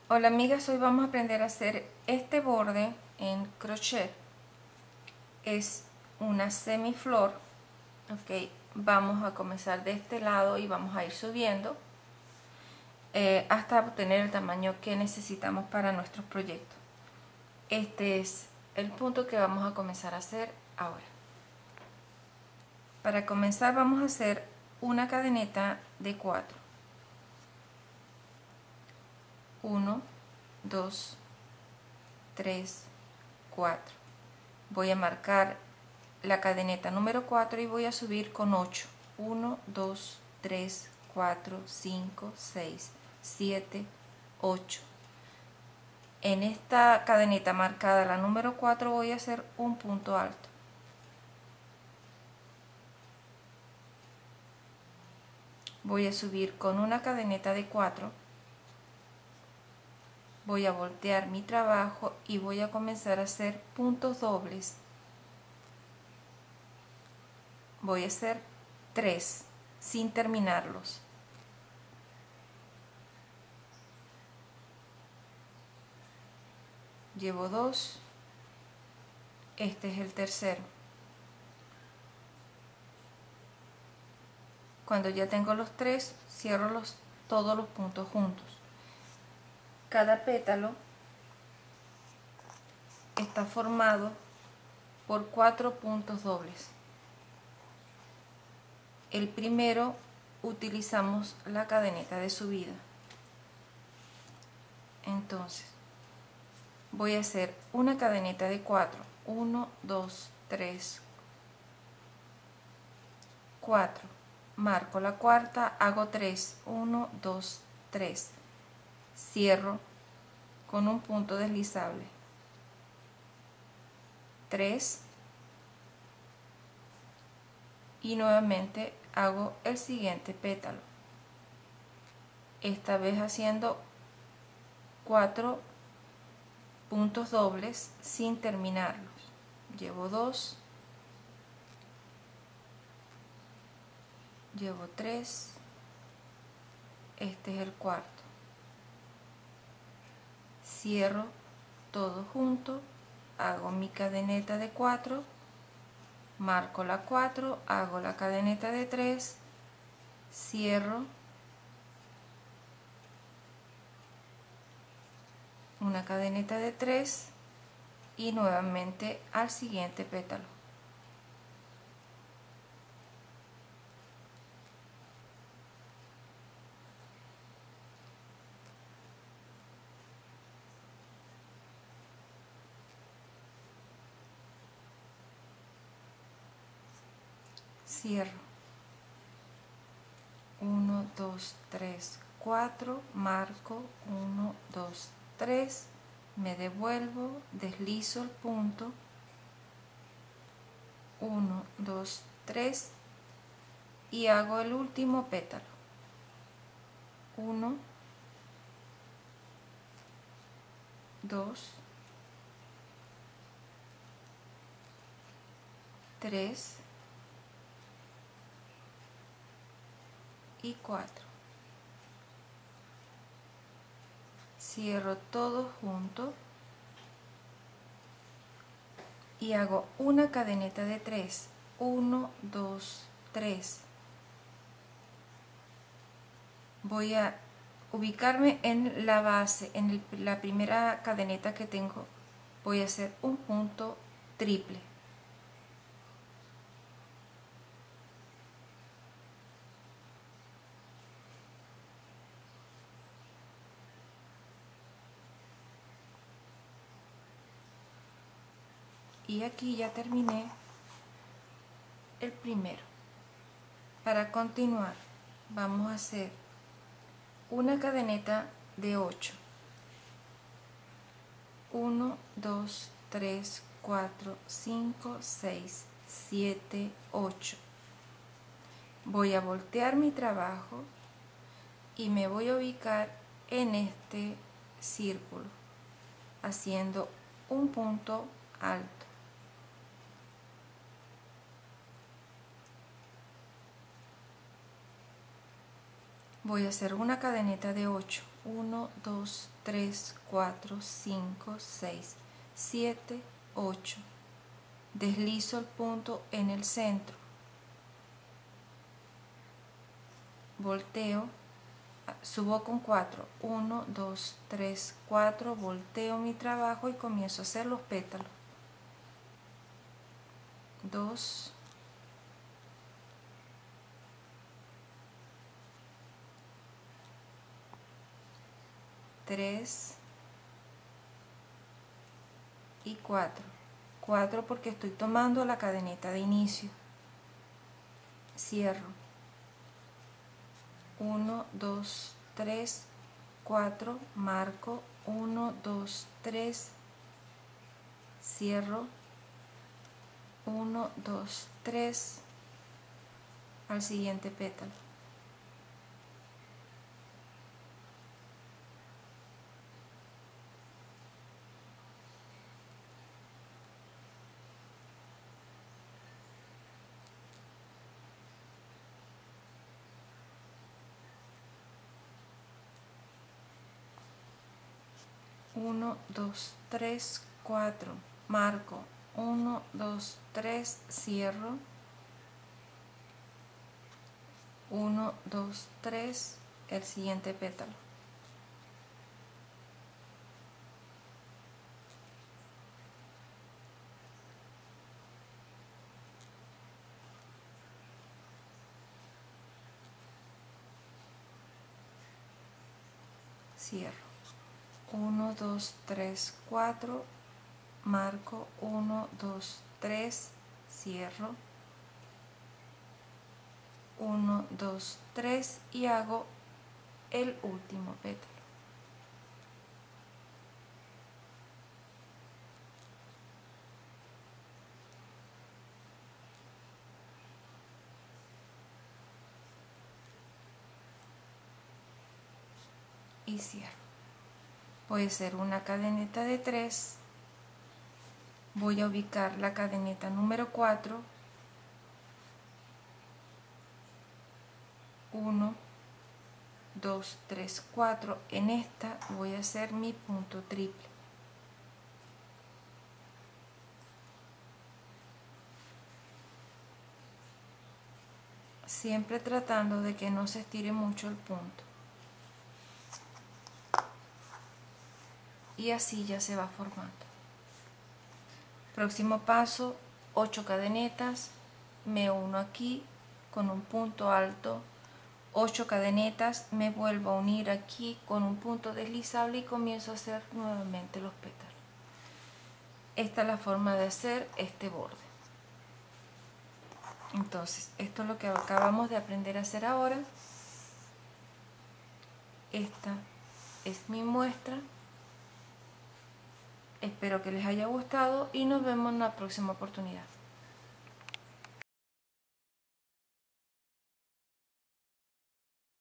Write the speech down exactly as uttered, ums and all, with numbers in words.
Hola amigas, hoy vamos a aprender a hacer este borde en crochet. Es una semiflor, ok. Vamos a comenzar de este lado y vamos a ir subiendo eh, hasta obtener el tamaño que necesitamos para nuestros proyectos. Este es el punto que vamos a comenzar a hacer ahora. Para comenzar vamos a hacer una cadeneta de cuatro. uno, dos, tres, cuatro. Voy a marcar la cadeneta número cuatro y voy a subir con ocho. uno, dos, tres, cuatro, cinco, seis, siete, ocho. En esta cadeneta marcada, la número cuatro, voy a hacer un punto alto. Voy a subir con una cadeneta de cuatro. Voy a voltear mi trabajo y voy a comenzar a hacer puntos dobles. Voy a hacer tres sin terminarlos. Llevo dos. Este es el tercero. Cuando ya tengo los tres, cierro los, todos los puntos juntos. Cada pétalo está formado por cuatro puntos dobles. El primero utilizamos la cadeneta de subida. Entonces voy a hacer una cadeneta de cuatro. uno, dos, tres, cuatro. Marco la cuarta, hago tres. uno, dos, tres. Cierro con un punto deslizable. tres. Y nuevamente hago el siguiente pétalo. Esta vez haciendo cuatro puntos dobles sin terminarlos. Llevo dos. Llevo tres. Este es el cuarto. Cierro todo junto, hago mi cadeneta de cuatro, marco la cuatro, hago la cadeneta de tres, cierro una cadeneta de tres y nuevamente al siguiente pétalo. Cierro. uno, dos, tres, cuatro, marco uno, dos, tres, me devuelvo, deslizo el punto, uno, dos, tres y hago el último pétalo. uno, dos, tres y cuatro. Cierro todo junto y hago una cadeneta de tres. uno, dos, tres. Voy a ubicarme en la base, en el, la primera cadeneta que tengo. Voy a hacer un punto triple. Y aquí ya terminé el primero. Para continuar vamos a hacer una cadeneta de ocho. uno, dos, tres, cuatro, cinco, seis, siete, ocho. Voy a voltear mi trabajo y me voy a ubicar en este círculo haciendo un punto alto. Voy a hacer una cadeneta de ocho. uno, dos, tres, cuatro, cinco, seis, siete, ocho. Deslizo el punto en el centro, volteo, subo con cuatro, uno, dos, tres, cuatro, volteo mi trabajo y comienzo a hacer los pétalos. dos, tres y cuatro. cuatro porque estoy tomando la cadeneta de inicio. Cierro. uno, dos, tres, cuatro, marco uno, dos, tres, cierro uno, dos, tres, al siguiente pétalo. uno, dos, tres, cuatro, marco uno, dos, tres, cierro uno, dos, tres, el siguiente pétalo. Cierro uno, dos, tres, cuatro, marco uno, dos, tres, cierro uno, dos, tres y hago el último pétalo. Y cierro. Puede ser una cadeneta de tres. Voy a ubicar la cadeneta número cuatro. uno, dos, tres, cuatro. En esta voy a hacer mi punto triple. Siempre tratando de que no se estire mucho el punto. Y así ya se va formando. Próximo paso, ocho cadenetas, me uno aquí con un punto alto, ocho cadenetas, me vuelvo a unir aquí con un punto deslizable y comienzo a hacer nuevamente los pétalos. Esta es la forma de hacer este borde. Entonces, esto es lo que acabamos de aprender a hacer ahora. Esta es mi muestra. Espero que les haya gustado y nos vemos en la próxima oportunidad.